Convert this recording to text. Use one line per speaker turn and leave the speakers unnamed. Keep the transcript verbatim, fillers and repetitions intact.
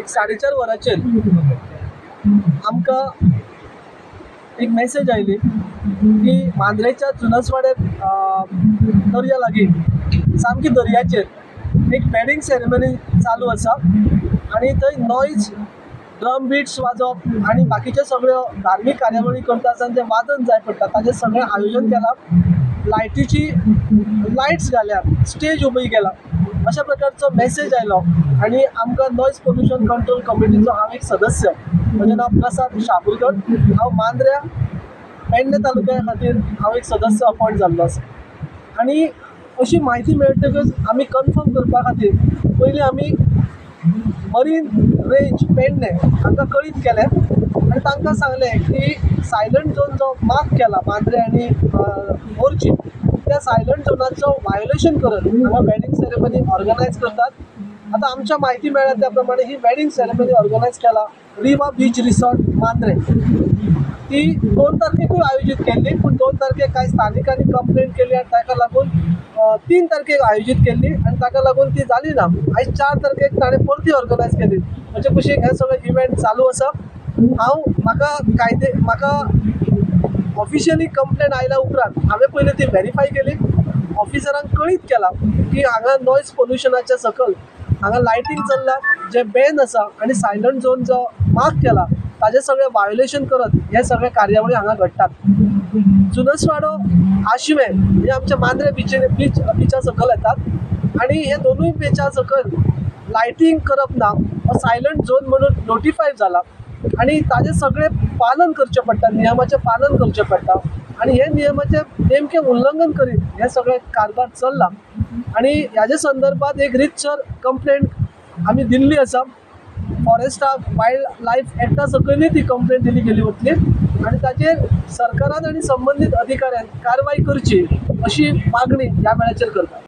एक साडे चार वरांचेर आमकां एक मेसेज आयली की मांद्रेच्या चुनसवाडे दर्या लागीं सामकी दर्याचेर एक वेडिंग सेरेमनी चालू आसा आनी थंय नॉयज ड्रम बिट्स वाजप आनी बाकीचे सगळ्यो धार्मीक कार्यावळी करता आसतना जें वादन जाय पडटा ताजें सगळें आयोजन केलां. लायटीची लायट्स घाल्या, स्टेज उबी केला, अशा प्रकारचो मेसेज आयलो आनी आमकां नॉयज पोल्युशन कंट्रोल कमिटीचो हांव एक सदस्य, म्हजें नांव प्रसाद शापुरकर. हांव मांद्र्या पेडणे तालुक्या खातीर हांव एक सदस्य अपॉयंट जाल्लो आसा आनी अशी म्हायती मेळटकच आमी कन्फर्म करपा खातीर पयलीं आमी मरीन रेंज पेडणे हांकां कळीत केलें आनी तांकां सांगलें की सायलंट झोन जो मार्क केला मांद्रे आनी मोर्ची, त्या सायलंट झोनाचो वायोलेशन करत हांगा वेडिंग सेरेमनी ऑर्गनायज करतात. आतां आमच्या म्हायती मेळ्ळ्या त्या प्रमाणे ही वेडिंग सेरेमनी ऑर्गनायज केला रिवा बीच रिसॉर्ट मांद्रे. ती दोन तारखेकूय आयोजीत केल्ली, पूण दोन तारखेक कांय स्थानिकांनी कंप्लेंट केली आनी ताका लागून तीन तारखेक आयोजीत केल्ली आनी ताका लागून ती जाली ना. आयज चार तारखेक ताणें परती ऑर्गनायज केली. म्हणजे कुशीक हे सगळे इव्हेंट चालू आसा. हांव म्हाका कायदे म्हाका ऑफिशियली कंप्लेंट आयल्या उपरांत हांवें पयलीं ती व्हेरीफाय केली, ऑफिसरांक कळीत केला की हांगा नॉयज पोल्युशनाच्या सकल हांगा लायटींग चल्ला जे बॅन आसा आनी सायलंट झोन जो मार्क केला ताजें सगळें वायोलेशन करत हे सगळे कार्यावळी हांगा घडटात. चुनसवाडो आशिमे हे आमच्या मांद्रे बिचीर बीच बिचा सकल येतात आनी हे दोनूय बिचा सकल लायटींग करप ना हो सायलंट झोन म्हणून नोटिफाय जाला आनी ताजें सगळें पालन करचें पडटा, नियमाचें पालन करचें पडटा आनी हे नियमाचें नेमकें उल्लंघन करीत हे सगळे कारभार चल्ला आनी ह्याच्या संदर्भात एक रितसर कंप्लेंट आमी दिल्ली आसा. फॉरेस्टाक वायल्ड लायफ एक्टा सकयलूय ती कंप्लेंट दिली गेली वतली आनी ताचेर सरकारान आनी संबंदीत अधिकाऱ्यान कारवाय करची अशी मागणी ह्या वेळाचेर करता.